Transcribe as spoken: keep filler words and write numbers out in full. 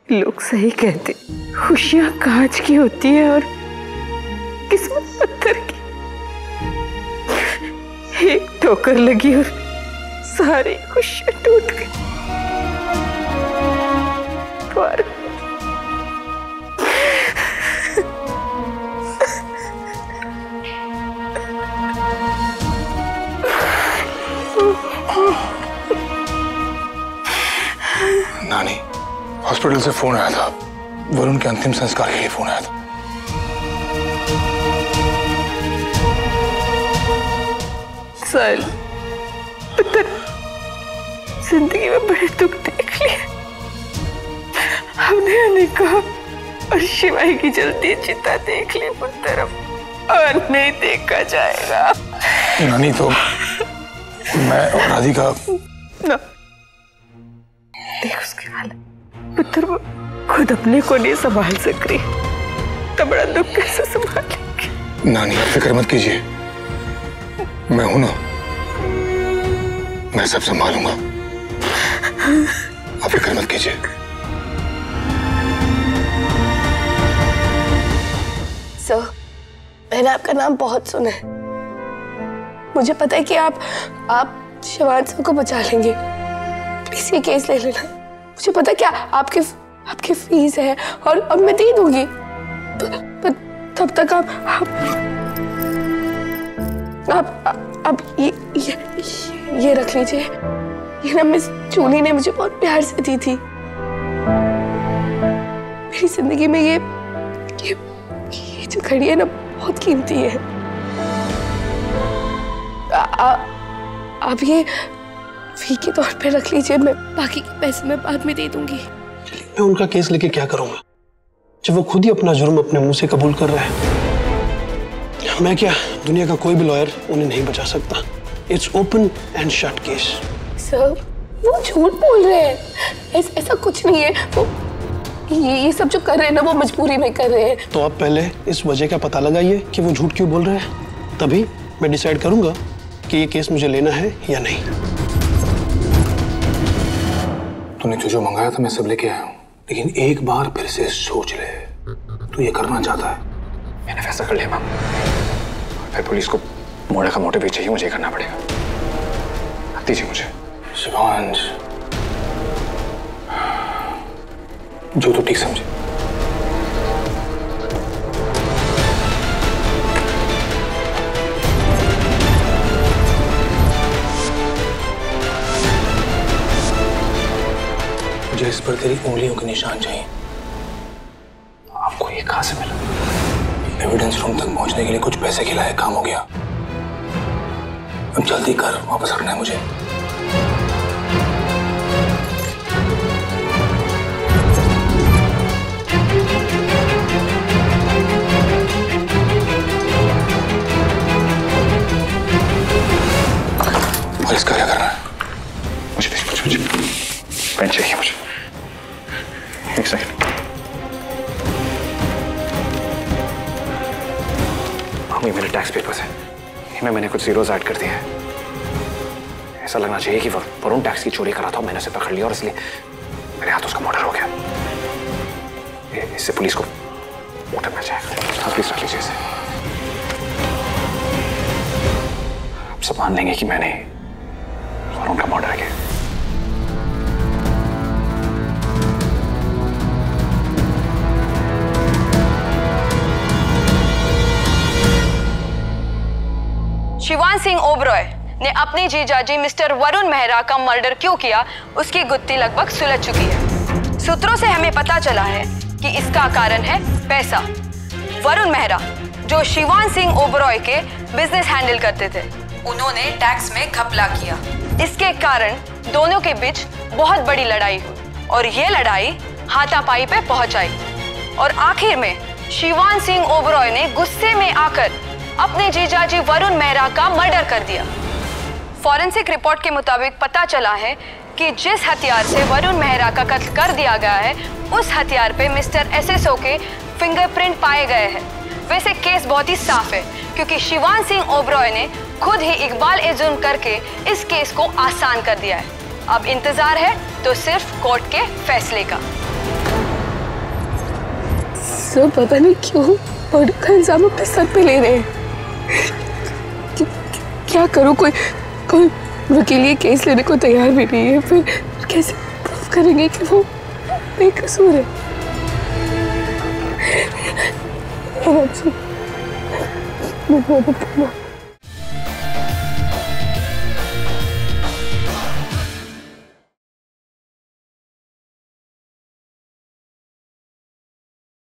लोग सही कहते, खुशियां कांच की होती है और किस्मत पत्थर की। एक ठोकर लगी और सारी खुशियां टूट गई। पर नानी, हॉस्पिटल से फोन आया था, वरुण के अंतिम संस्कार के लिए फोन आया था। साल पुत्र, जिंदगी में बड़े दुख देख लिए, हमने अनेका और शिवाई की जलती चिता देख ली पुत्र, और नहीं देखा जाएगा। नानी, तो मैं और राधिका ना देख उसकी हालत पुत्र, वो खुद अपने को नहीं संभाल सक रही, तो बड़ा दुख कैसे संभालेंगे। नानी, फिक्र मत कीजिए, मैं हूं ना, मैं सब संभालूंगा, आप फिक्र मत कीजिए। सर, मैंने आपका नाम बहुत सुना है, मुझे पता है कि आप आप शिवान सर को बचा लेंगे। प्लीज ये केस ले लेना, मुझे पता है क्या आपकी आपकी फीस है और और मैं दे दूंगी, पर तब तक आप आप आप, आप ये, ये ये रख लीजिए, ये ना मिस जूली ने मुझे बहुत प्यार से दी थी। मेरी जिंदगी में ये ये ये जो घड़ी है ना बहुत कीमती है। आ, आ, आप ये फी के तौर पे रख लीजिए, मैं बाकी के पैसे मैं बाद में दे दूंगी। मैं उनका केस लेके क्या करूंगा जब वो खुद ही अपना जुर्म अपने मुंह से कबूल कर रहे हैं। मैं क्या, दुनिया का कोई भी लॉयर उन्हें नहीं बचा सकता। It's open and shut case. Sir, वो झूठ बोल रहे हैं, ऐस, ऐसा कुछ नहीं है। वो ये ये सब जो कर रहे हैं ना वो मजबूरी में कर रहे हैं। तो आप पहले इस वजह का पता लगाइए कि वो झूठ क्यों बोल रहे हैं, तभी मैं डिसाइड करूंगा कि ये केस मुझे लेना है या नहीं। तूने जो जो मंगाया था मैं सब लेके आया हूँ, लेकिन एक बार फिर से सोच ले, तू ये करना चाहता है। मैंने फैसला कर लिया मैम, फिर पुलिस को मोड़े का मोटिव भी चाहिए, मुझे करना पड़ेगा। आप दीजिए मुझे। शिवांश, जो तू ठीक समझे। मुझे इस पर तेरी उंगलियों के निशान चाहिए। आपको ये कहां से मिला? एविडेंस रूम तक पहुंचने के लिए कुछ पैसे खिलाए, काम हो गया। अब जल्दी कर, वापस रखना है मुझे। और इसका क्या करना है? मुझे मुझे मुझे पेन चाहिए मुझे। एक सेकंड। ये मेरे टैक्स पेपर्स हैं, इनमें मैंने कुछ जीरोस ऐड कर दिए हैं। ऐसा लगना चाहिए कि वरुण टैक्स की चोरी करा था, मैंने उसे पकड़ लिया और इसलिए मेरे हाथ उसका मर्डर हो गया। इससे पुलिस को मोटिव मिल जाएगा। आप प्लीज रख लीजिए इसे। आप सब मान लेंगे कि मैंने वरुण का मर्डर किया। शिवान सिंह ओबरॉय ने अपने जीजाजी मिस्टर वरुण मेहरा का मर्डर क्यों किया, उसकी गुत्थी लगभग सुलझ चुकी है। सूत्रों से हमें पता चला है कि इसका कारण है पैसा। वरुण मेहरा, जो शिवान सिंह ओबरॉय के बिजनेस हैंडल करते थे, उन्होंने टैक्स में घपला किया। इसके कारण दोनों के बीच बहुत बड़ी लड़ाई हुई और ये लड़ाई हाथापाई पे पहुंच आई और आखिर में शिवान सिंह ओबरॉय ने गुस्से में आकर अपने जीजाजी वरुण मेहरा का मर्डर कर दिया। फॉरेंसिक रिपोर्ट के मुताबिक पता चला है कि जिस हथियार से वरुण मेहरा का कत्ल कर दिया गया है, उस हथियार पे मिस्टर एसएसओ के फिंगरप्रिंट पाए गए हैं। वैसे केस बहुत ही साफ है क्योंकि शिवान सिंह ओबरॉय ने खुद ही इकबाल-ए-जुर्म करके इस केस को आसान कर दिया है। अब इंतजार है तो सिर्फ कोर्ट के फैसले का। सब पता नहीं क्यों मर्डर का इल्जाम अपने सर पे ले रहे हैं। कि- कि- क्या करूं? कोई कोई वकील ये केस लेने को तैयार भी नहीं है। फिर कैसे प्रूव करेंगे कि वो बेकसूर है? मैं मदद करना।